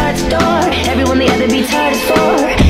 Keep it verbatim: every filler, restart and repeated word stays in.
heart's door. Everyone the other beats hard is for.